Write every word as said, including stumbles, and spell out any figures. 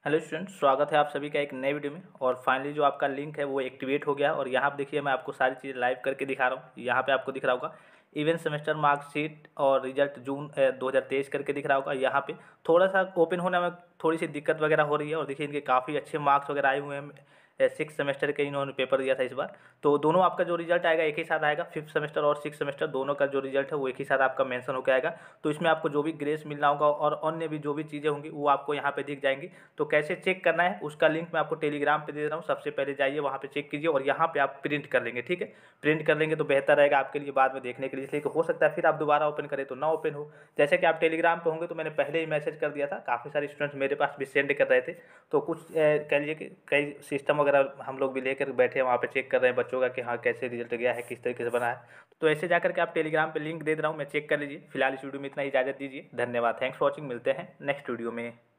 Hello student, स्वागत है आप सभी का एक नए वीडियो में। और फाइनली जो आपका लिंक है वो एक्टिवेट हो गया और यहाँ पे देखिए मैं आपको सारी चीज़ें लाइव करके दिखा रहा हूँ। यहाँ पे आपको दिख रहा होगा इवेंट सेमेस्टर मार्कशीट और रिजल्ट जून दो हज़ार तेईस करके दिख रहा होगा। यहाँ पे थोड़ा सा ओपन होने में थोड़ी सी दिक्कत वगैरह हो रही है और देखिए इनके काफ़ी अच्छे मार्क्स वगैरह आए हुए हैं। सिक्स सेमेस्टर के इन्होंने पेपर दिया था इस बार, तो दोनों आपका जो रिजल्ट आएगा एक ही साथ आएगा। फिफ्थ सेमेस्टर और सिक्स सेमेस्टर दोनों का जो रिजल्ट है वो एक ही साथ आपका मेंशन होकर आएगा। तो इसमें आपको जो भी ग्रेस मिलना होगा और अन्य भी जो भी चीज़ें होंगी वो आपको यहाँ पे दिख जाएंगी। तो कैसे चेक करना है उसका लिंक मैं आपको टेलीग्राम पे दे रहा हूँ। सबसे पहले जाइए वहाँ पे चेक कीजिए और यहाँ पे आप प्रिंट कर लेंगे। ठीक है, प्रिंट कर लेंगे तो बेहतर रहेगा आपके लिए बाद में देखने के लिए, इसलिए कि हो सकता है फिर आप दोबारा ओपन करें तो ना ओपन हो। जैसे कि आप टेलीग्राम पे होंगे तो मैंने पहले ही मैसेज कर दिया था, काफ़ी सारे स्टूडेंट्स मेरे पास भी सेंड कर रहे थे। तो कुछ कह लीजिए कि कई सिस्टम वगैरह हम लोग भी लेकर बैठे हैं वहाँ पे, चेक कर रहे हैं बच्चों का कि हाँ कैसे रिजल्ट गया है, किस तरीके से बना है। तो ऐसे जाकर के आप टेलीग्राम पे लिंक दे दे रहा हूँ, मैं चेक कर लीजिए। फिलहाल इस वीडियो में इतना ही, इजाज़त दीजिए। धन्यवाद, थैंक्स फॉर वॉचिंग। मिलते हैं नेक्स्ट वीडियो में।